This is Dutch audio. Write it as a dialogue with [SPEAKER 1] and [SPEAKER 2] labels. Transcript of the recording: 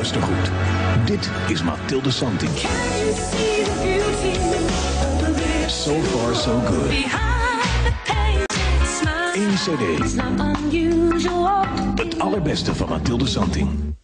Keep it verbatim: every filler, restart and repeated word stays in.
[SPEAKER 1] luistergoed. Dit is Mathilde Santing. So far so good. Eén cd. Het allerbeste van Mathilde Santing.